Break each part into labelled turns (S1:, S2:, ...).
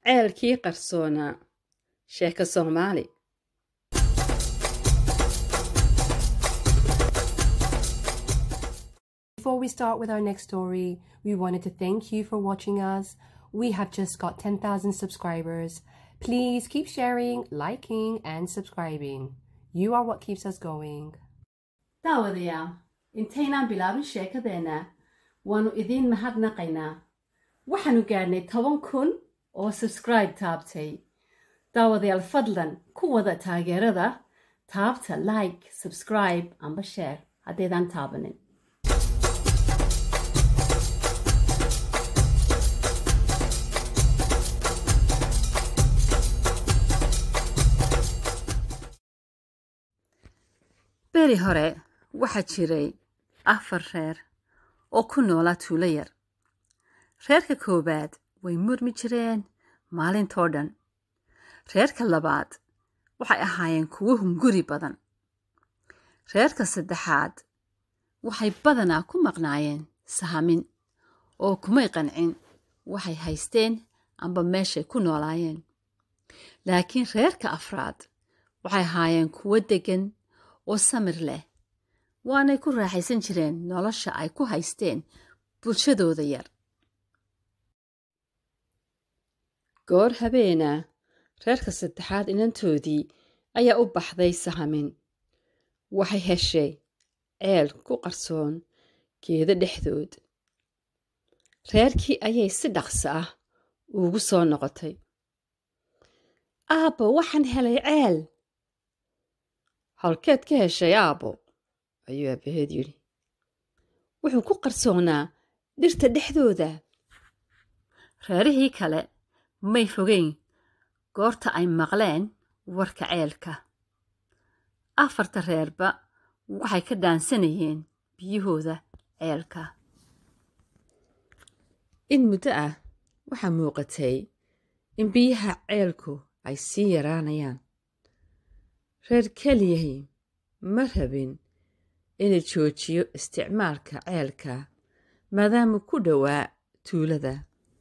S1: ceelkii qarsoonaa sheeko Soomaali.
S2: Before we start with our next story, we wanted to thank you for watching us. We have just got 10,000 subscribers. Please keep sharing, liking, and subscribing. You are what keeps us going.
S1: daawadayaal intaynaan bilaabin sheekadeena waanu idiin mahadnaqaynaa. waxaanu gaadhnay 10,000 oo subscribe taabtay. daawadayaal fadlan ku wada taageerada taabta like, subscribe amba share haddaydaan taabanin. beri hore waxaa jiray 4 reer oo ku noolaa tuulo yar. reerka koowaad way murmi jireen maalintoo dhan. reerka labaad waxay ahaayeen kuwo hunguri badan. reerka saddexaad waxay badanaa ku maqnaayeen sahamin oo kumay qancin waxay haysteen amba meeshay ku noolaayeen. laakiin reerka afraad waxay ahaayeen kuwo deggan oo samir leh, waanay ku raaxaysan jireen nolosha ay ku haysteen bulshadooda yar. goor habeena reerka saddexaad inantoodii ayaa u baxday sahamin. waxay heshay ceel ku qarsoon geedo dhexdood. reerkii ayay si dhaqso ah ugu soo noqotay. aabbo, waxaan helay ceel. halkeed ka heshay aabbo? ayuu aabbaheed yidhi. wuxuu ku qarsoonaa dhirta dhexdooda. reerihii kale may fogeyn goorta ay maqleen warka ceelka. 4 reerba waxay ka dhaansanayeen biyahooda ceelka. in muddo ah waxaa muuqatay in biyaha ceelku ay sii yaraanayaan. reer keliyahi ma rabin inay joojiyo isticmaalka ceelka maadaama ku dhowaa tuulada.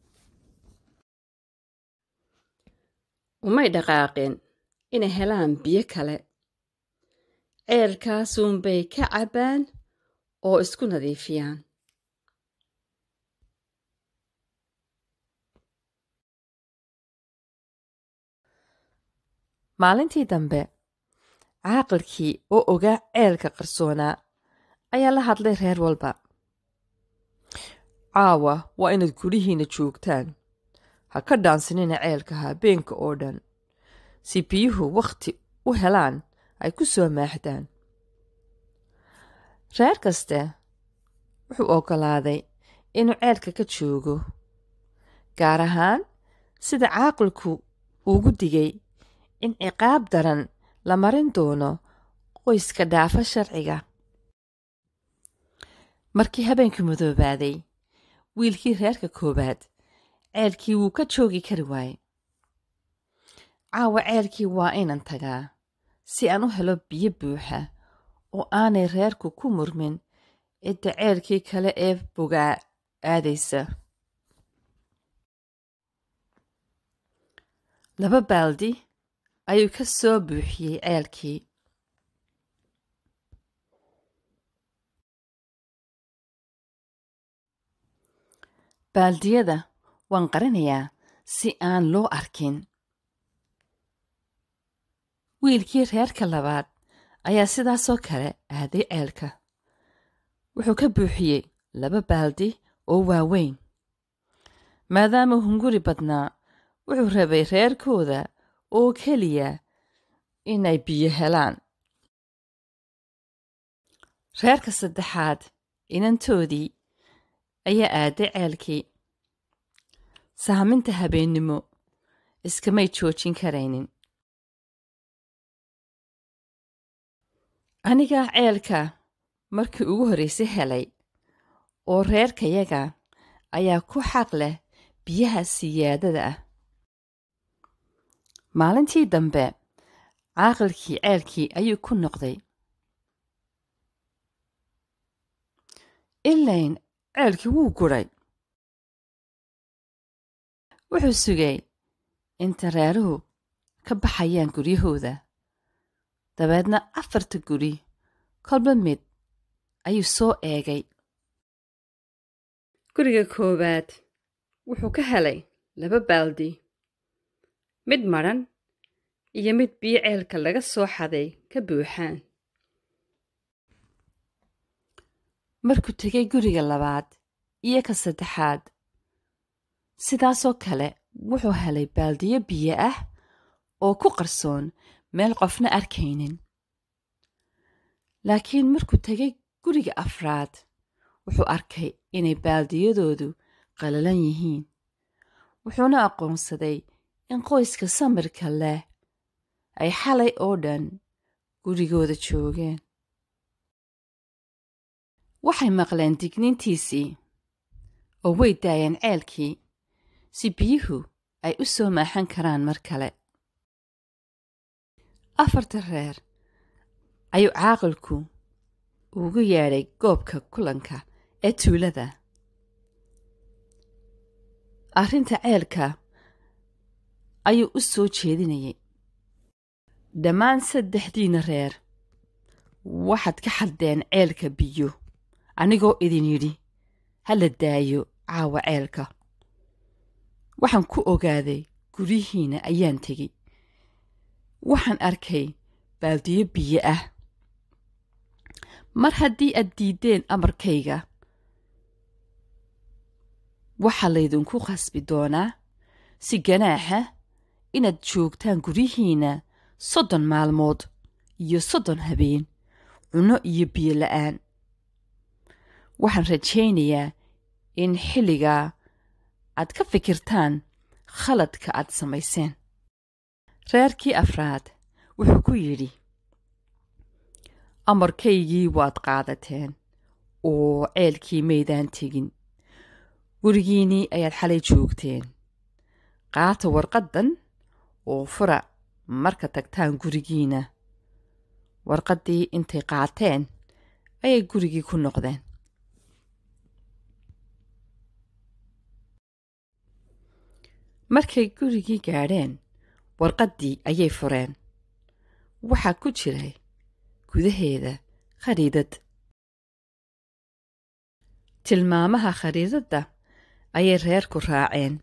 S1: umay dhaqaaqeen inay helaan biyo kale. ceelkaasuunbay ka cabbaan oo isku nadiifiyaan. maalintii dambe caaqilkii oo ogaa ceelka qarsoonaa ayaa la hadlay reer walba. caawa waa inaad guryihiinna joogtaan. ha ka dhaansanina ceelka habeenka oo dhan si biyuhu wakhti u helaan ay ku soo maaxdaan. reer kaste wuxuu oggolaaday inuu ceelka ka joogo, gaar ahaan sida caaqilku ugu digay in ciqaab daran la marin doono qoyska dhaafa sharciga. markii habeenkii madoobaaday, wiilkii reerka koowaad ceelkii wuu ka joogi kari waayey. caawa ceelkii waa inan tagaa si aan u helo biyo buuxa oo aanay reerku ku murmin cidda ceelkii kale ee bogaa aadaysa. 2 baaldi ayuu ka soo buuxiyey ceelkii. baaldiyada waan qarinayaa si aan loo arkin. wiilkii reerka labaad ayaa sidaasoo kale aaday ceelka. wuxuu ka buuxiyey 2 baaldi oo waaweyn. maadaama hunguri badnaa, wuxuu rabay reerkooda oo keliya inay biyo helaan. reerka saddexaad inantoodii ayaa aaday ceelkii. sahaminta habeennimo iskamay joojin karaynin. anigaa ceelka markii ugu horraysay helay oo reerkayaga ayaa ku xaq leh biyaha siyaadada ah. maalintii dambe caaqilkii ceelkii ayuu ku noqday. ilayn ceelkii wuu guray. wuxuu sugay inta reeruhu ka baxayaan guryahooda. dabeedna 4 guri kolba mid ayuu soo eegay. guriga koowaad wuxuu ka helay 2 baaldi, mid maran iyo mid biyo ceelka laga soo xaday ka buuxaan. markuu tegay guriga labaad iyo ka saddexaad, sidaasoo kale wuxuu helay baaldiyo biyo ah oo ku qarsoon meel qofna arkaynin. laakiin markuu tegay guriga afraad, wuxuu arkay inay baaldiyadoodu qalalan yihiin. wuxuuna aqoonsaday in qoyska samirka leh ay xalay oo dhan gurigooda joogeen. waxay maqleen digniintiisii oo way daayeen ceelkii si biyuhu ay u soo maaxan karaan mar kale. 4 reer ayuu caaqilku ugu yeedhay goobka kulanka ee tuulada. arrinta ceelka ayuu u soo jeedinayay. dhammaan 3diina reer waxaad ka xaddeen ceelka biyo, anigoo idin yidhi ha la daayo caawa ceelka. waxaan ku ogaaday guryihiinna ayaan tegey. waxaan arkay baaldiyo biyo ah. mar haddii aad diiddeen amarkayga, waxaa laydinku khasbi doonaa si ganaaxa inaad joogtaan guryihiinna 30 maalmood iyo 30 habeen, cunno iyo biyo la'aan. waxaan rajaynayaa in xilligaa aad ka fikirtaan khaladka aad samayseen. reerkii afraad wuxuu ku yidhi, amarkaygii waad qaadateen oo ceelkii maydaan tegin. gurigiinnii ayaad xalay joogteen. qaata warqaddan oo fura marka tagtaan gurigiinna. warqaddii intay qaateen ayay gurigii ku noqdeen. markay gurigii gaadheen, warqaddii ayay fureen. waxaa ku jiray gudaheeda khariidad. tilmaamaha khariidadda ayay reerku raaceen.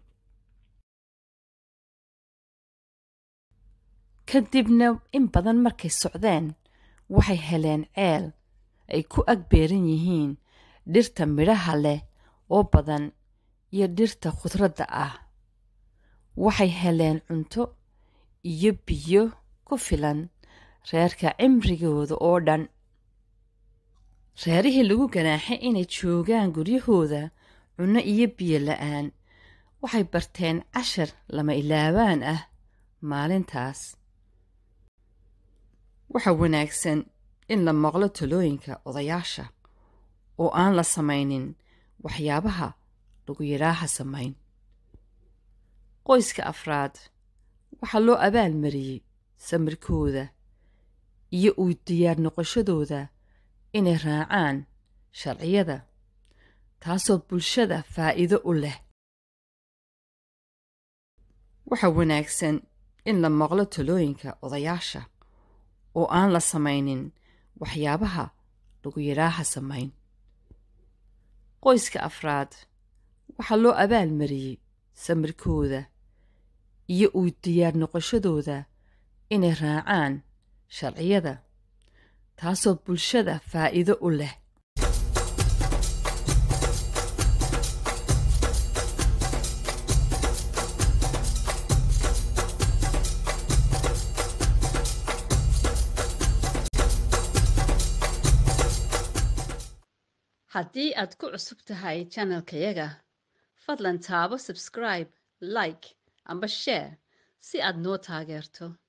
S1: kadibna in badan markay socdeen, waxay heleen ceel ay ku ag beeran yihiin dhirta midhaha leh oo badan iyo dhirta khudradda ah. waxay heleen cunto iyo biyo ku filan reerka cimrigooda oo dhan. reerihii lagu ganaaxay inay joogaan guryahooda cunno iyo biyo la'aan waxay barteen cashar lama ilaabaan ah maalintaas. waxa wanaagsan in la maqlo talooyinka odayaasha oo aan la samaynin waxyaabaha lagu yidhaaha samayn. qoyska afraad waxaa loo abaalmariyey samirkooda iyo u diyaar noqoshadooda inay raacaan sharciyada, taasoo bulshada faa'iido u leh. waxa wanaagsan in la maqlo talooyinka odayaasha oo aan la samaynin waxyaabaha lagu yidhaaha samayn. qoyska afraad waxaa loo abaalmariyey samirkooda iyo u diyaar noqoshadooda inay raacaan sharciyada, taasoo bulshada faa'iido u leh. haddii aad ku cusub tahay channelkayaga, fadlan taabo subscribe, like amba share si aad noo taageerto.